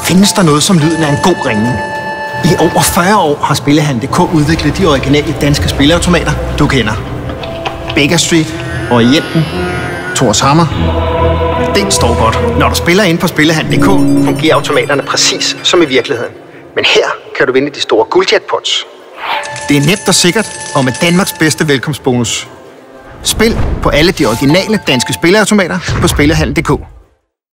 Findes der noget som lyden af en god ringning? I over 40 år har Spillehallen.dk udviklet de originale danske spilleautomater, du kender. Baker Street, Orienten, Thors Hammer. Det står godt. Når du spiller inde på Spillehallen.dk, fungerer automaterne præcis som i virkeligheden. Men her kan du vinde de store guldjackpots. Det er nemt og sikkert, og med Danmarks bedste velkomstbonus. Spil på alle de originale danske spilleautomater på Spillehallen.dk.